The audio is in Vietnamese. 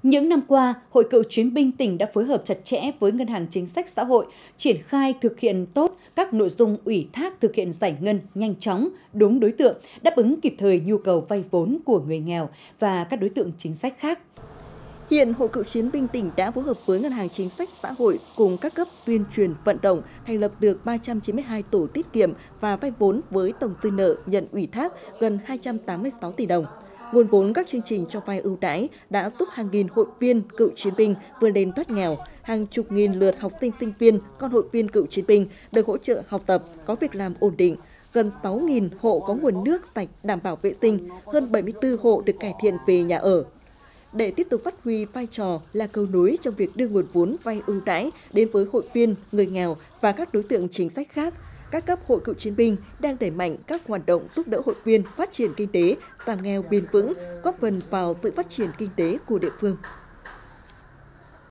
Những năm qua, Hội Cựu chiến binh tỉnh đã phối hợp chặt chẽ với Ngân hàng Chính sách Xã hội, triển khai thực hiện tốt các nội dung ủy thác thực hiện giải ngân nhanh chóng, đúng đối tượng, đáp ứng kịp thời nhu cầu vay vốn của người nghèo và các đối tượng chính sách khác. Hiện Hội Cựu chiến binh tỉnh đã phối hợp với Ngân hàng Chính sách Xã hội cùng các cấp tuyên truyền vận động thành lập được 392 tổ tiết kiệm và vay vốn với tổng dư nợ nhận ủy thác gần 286 tỷ đồng. Nguồn vốn các chương trình cho vay ưu đãi đã giúp hàng nghìn hội viên cựu chiến binh vươn lên thoát nghèo, hàng chục nghìn lượt học sinh sinh viên, con hội viên cựu chiến binh được hỗ trợ học tập, có việc làm ổn định. Gần 6.000 hộ có nguồn nước sạch đảm bảo vệ sinh, hơn 74 hộ được cải thiện về nhà ở. Để tiếp tục phát huy vai trò là cầu nối trong việc đưa nguồn vốn vay ưu đãi đến với hội viên, người nghèo và các đối tượng chính sách khác, các cấp hội cựu chiến binh đang đẩy mạnh các hoạt động giúp đỡ hội viên phát triển kinh tế, giảm nghèo bền vững, góp phần vào sự phát triển kinh tế của địa phương.